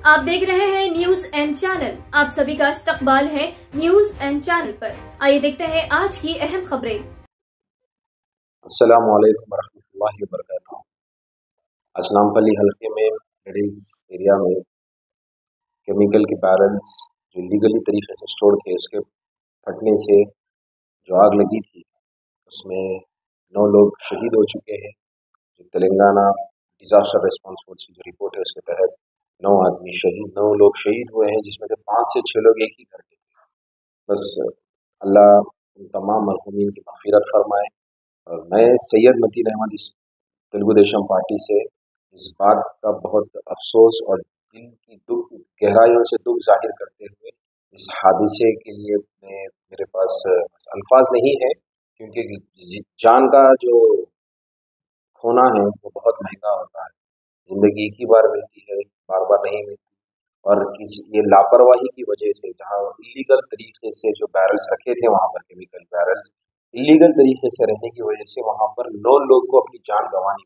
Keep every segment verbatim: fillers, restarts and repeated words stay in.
आप देख रहे हैं न्यूज एंड चैनल। आप सभी का इस्तकबाल है न्यूज एंड चैनल पर। आइए देखते हैं आज की अहम खबरें। अस्सलामु अलैकुम वरहमतुल्लाहि वबरकातुहू। आज नामपल्ली हल्के में मिडिल्स एरिया में केमिकल के बैरल्स जो लीगली तरीके से स्टोर थे उसके फटने से जो आग लगी थी उसमें नौ लोग शहीद हो चुके हैं। जो तेलंगाना डिजास्टर रिस्पांस फोर्स की जो रिपोर्ट है उसके तहत नौ आदमी शहीद नौ लोग शहीद हुए हैं, जिसमें से पाँच से छः लोग एक ही घर के थे। बस अल्लाह उन तमाम मरहूमीन की मग़फ़िरत फरमाए। और मैं सैयद मतीन अहमद इस तेलुगु देशम पार्टी से इस बात का बहुत अफसोस और दिल की दुख गहराइयों से दुख जाहिर करते हुए इस हादसे के लिए मैं मेरे पास अल्फाज नहीं है, क्योंकि जान का जो खोना है वो बहुत महंगा होता है। ज़िंदगी एक ही बार मिलती है, बार बार नहीं मिलती। और किसी ये लापरवाही की वजह से जहाँ इलीगल तरीके से जो बैरल्स रखे थे वहाँ पर केमिकल बैरल्स इलीगल तरीके से रहने की वजह से वहाँ पर नौ लोग को अपनी जान गंवानी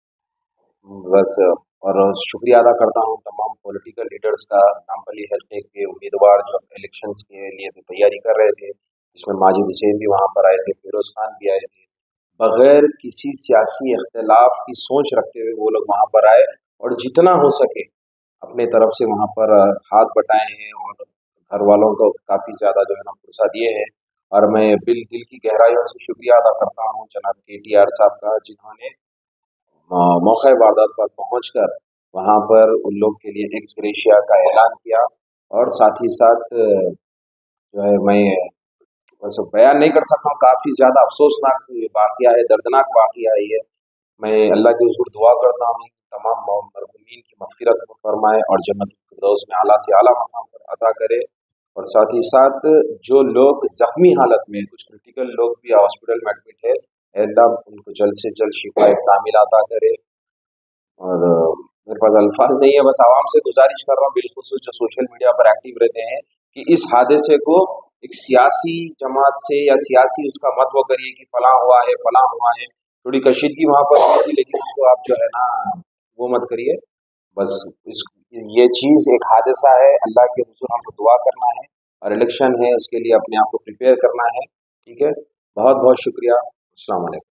पड़ी। बस और शुक्रिया अदा करता हूँ तमाम पॉलिटिकल लीडर्स का। नामपल्ली हल्के के उम्मीदवार जो इलेक्शंस के लिए भी तैयारी कर रहे थे, जिसमें माजिद हुसैन भी वहाँ पर आए थे, फिरोज खान भी आए थे, बगैर किसी सियासी इख्तिलाफ की सोच रखते हुए वो लोग वहाँ पर आए और जितना हो सके अपने तरफ से वहाँ पर हाथ बटाए हैं और घर वालों को काफ़ी ज़्यादा जो है ना पुरसा दिए हैं। और मैं दिल दिल की गहराइयों से शुक्रिया अदा करता हूँ जनाब के टी आर साहब का, जिन्होंने मौके वारदात पर पहुंचकर वहाँ पर उन लोग के लिए एक्स ग्रेशिया का ऐलान किया। और साथ ही साथ जो है मैं बस बयान नहीं कर सकता हूँ, काफ़ी ज़्यादा अफसोसनाक वाक़या है, दर्दनाक वाक़या है ये। मैं अल्लाह के हुज़ूर दुआ करता हूँ तमाम मरहूमीन की मग़फ़िरत फरमाए और जन्नत फिरदौस में आला से आला मकाम पर अता करे। और साथ ही साथ जो लोग ज़ख्मी हालत में, कुछ क्रिटिकल लोग भी हॉस्पिटल में एडमिट है, अल्लाह उनको जल्द से जल्द शिफाए कामिला अता करे। और मेरे पास अल्फाज नहीं है, बस आवाम से गुजारिश कर रहा हूँ बिलखुसूस जो सोशल मीडिया पर एक्टिव रहते हैं कि इस हादसे को एक सियासी जमात से या सियासी उसका मत वो करिए कि फलां हुआ है फलां हुआ है। थोड़ी कशीदगी वहाँ पर हुई थी, लेकिन उसको आप जो है ना वो मत करिए। बस इस ये चीज़ एक हादसा है, अल्लाह के हुज़ूर हमको दुआ करना है और इलेक्शन है उसके लिए अपने आप को प्रिपेयर करना है। ठीक है, बहुत बहुत शुक्रिया। अस्सलाम वालेकुम।